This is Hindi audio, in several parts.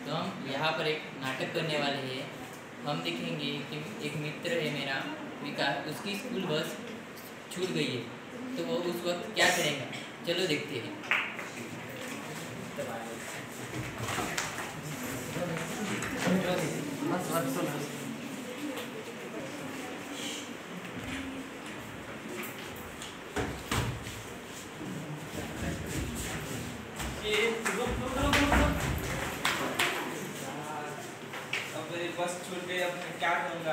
तो हम यहाँ पर एक नाटक करने वाले हैं। हम देखेंगे कि एक मित्र है मेरा विकास, उसकी स्कूल बस छूट गई है, तो वो उस वक्त क्या करेगा, चलो देखते हैं। अब मेरी बस छूट गई, अब मैं क्या करूँगा?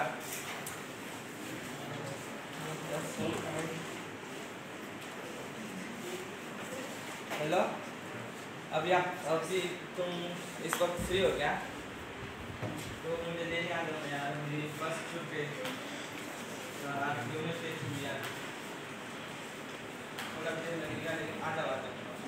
हेलो, अभी तुम इस वक्त फ्री हो क्या? तो मुझे लेने आ जाओ यार, मेरी बस छूट गई। यार थोड़ा देर लगेगा, लेकिन आ जाओ।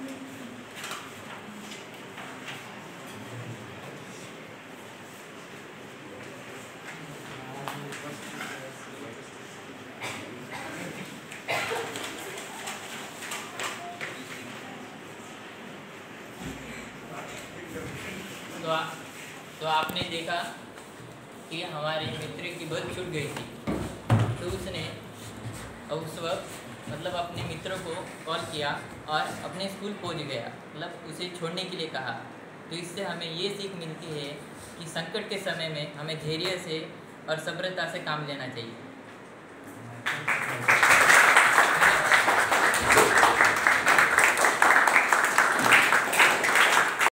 तो आपने देखा कि हमारे मित्र की बस छूट गई थी, तो उसने उस वक्त मतलब अपने मित्र को कॉल किया और अपने स्कूल पहुंच गया, मतलब उसे छोड़ने के लिए कहा। तो इससे हमें ये सीख मिलती है कि संकट के समय में हमें धैर्य से और सब्रता से काम लेना चाहिए।